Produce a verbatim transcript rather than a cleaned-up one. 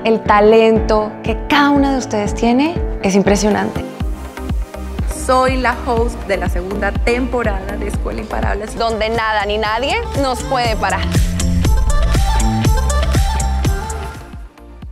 el talento que cada una de ustedes tiene es impresionante. Soy la host de la segunda temporada de Escuela Imparables, Donde nada ni nadie nos puede parar.